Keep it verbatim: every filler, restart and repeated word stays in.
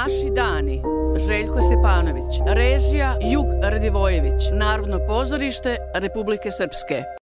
Naši dani, Željko Stjepanović, režija Jug Radivojević, Narodno pozorište Republike Srpske.